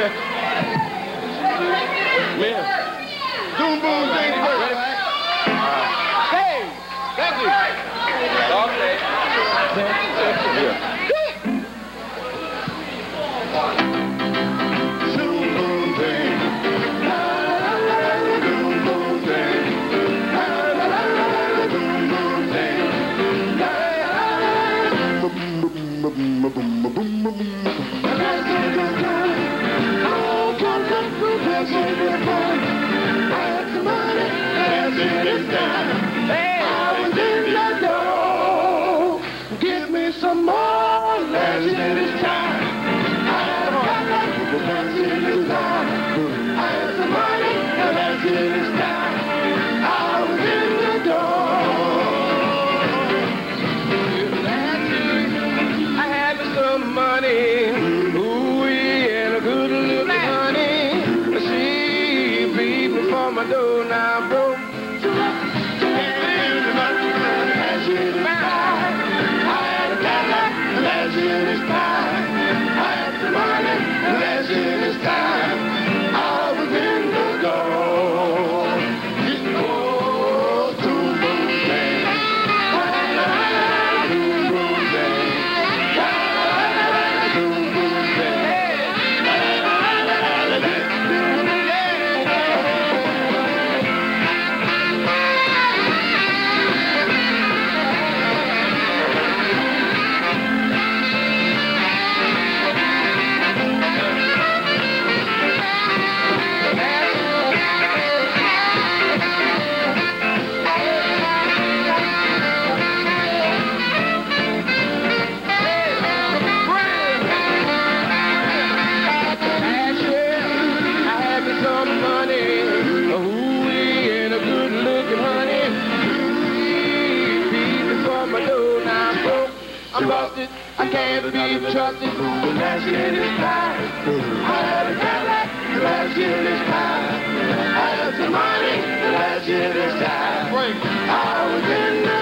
Man. Boom Zing first. Hey! Thank you. Okay. Some more legend this time. I had some money, legend this time. I was in the door. I had some money, ooh, and a good looking honey. She beat me for my door now, bro. Legend is time. I had the money. Legend is time. I was in the door. Oh, to Boom Zing. To Boom Zing. To Boom I'm busted, I can't be trusted. The last year this time, I had a Cadillac. The last year this time, I had some money. The last year this time, I was in the